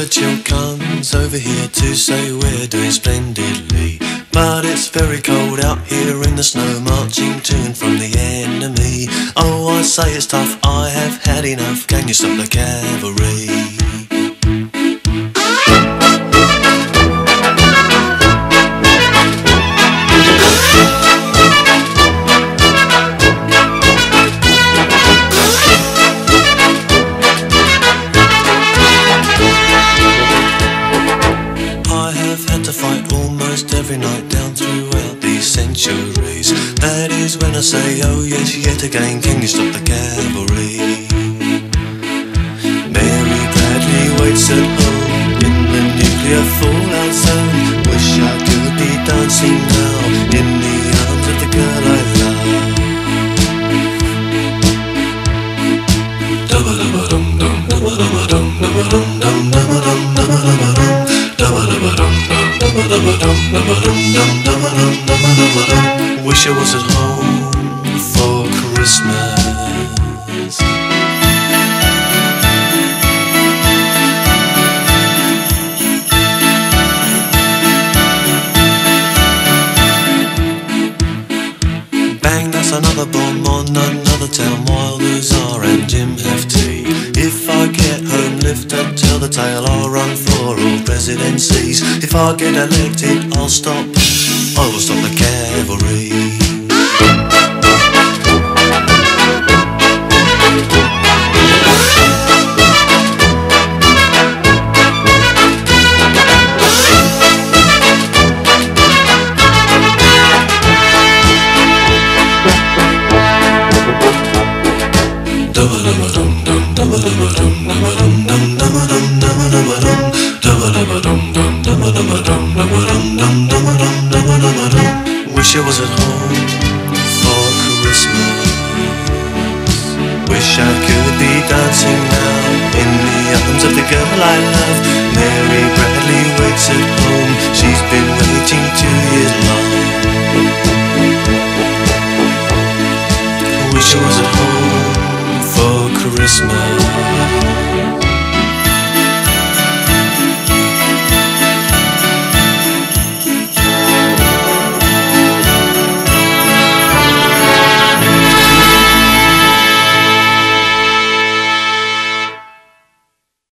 Churchill comes over here to say we're doing splendidly, but it's very cold out here in the snow, marching to and from the enemy. Oh, I say it's tough, I have had enough, can you stop the cavalry? Every night down throughout these centuries. That is when I say, oh yes, yet again, can you stop the cavalry? Mary Bradley waits at home in the nuclear fallout zone. Wish I could be dancing now in the arms of the girl I love. Dum-ba-dum-ba-dum-dum, dum-ba-dum-ba-dum, dum-ba-dum-dum, dum-ba-dum-dum-dum-ba-dum. Wish I was at home for Christmas. Bang, that's another bomb on another town while Luzar and Jim have tea. If I get home, lift up, tell the tale, I'll run for all presidencies. If I get elected, I will stop the cavalry. Wish I was at home for Christmas. Wish I could be dancing now in the arms of the girl I love. Mary Bradley waits at home, she's been waiting 2 years long. Wish I was at home for Christmas.